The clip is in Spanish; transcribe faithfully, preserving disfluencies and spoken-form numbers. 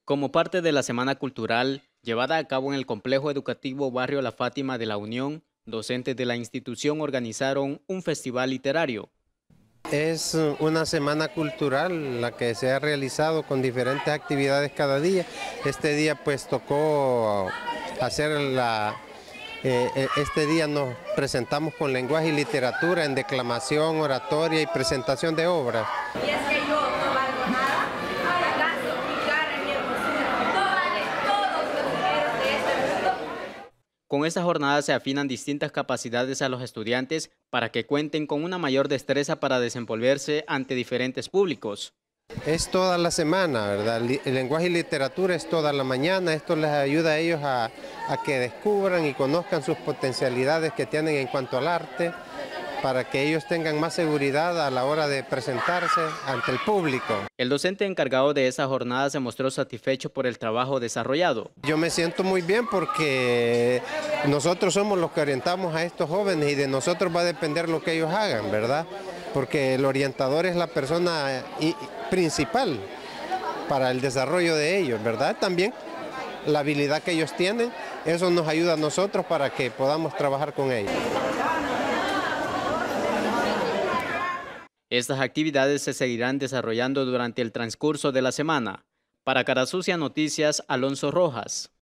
Como parte de la Semana Cultural llevada a cabo en el Complejo Educativo Barrio La Fátima de La Unión, docentes de la institución organizaron un festival literario. Es una semana cultural la que se ha realizado con diferentes actividades cada día. Este día pues tocó hacer la... Eh, eh, este día nos presentamos con lenguaje y literatura en declamación, oratoria y presentación de obras. Y es que yo no valgo nada, fracaso, mi cara, mi hermosura, no vale todos los dineros de este mundo. Con esta jornada se afinan distintas capacidades a los estudiantes para que cuenten con una mayor destreza para desenvolverse ante diferentes públicos. Es toda la semana, ¿verdad? El lenguaje y literatura es toda la mañana. Esto les ayuda a ellos a, a que descubran y conozcan sus potencialidades que tienen en cuanto al arte, para que ellos tengan más seguridad a la hora de presentarse ante el público. El docente encargado de esa jornada se mostró satisfecho por el trabajo desarrollado. Yo me siento muy bien porque nosotros somos los que orientamos a estos jóvenes y de nosotros va a depender lo que ellos hagan, ¿verdad? Porque el orientador es la persona principal para el desarrollo de ellos, ¿verdad? También la habilidad que ellos tienen, eso nos ayuda a nosotros para que podamos trabajar con ellos. Estas actividades se seguirán desarrollando durante el transcurso de la semana. Para Cara Sucia Noticias, Alonso Rojas.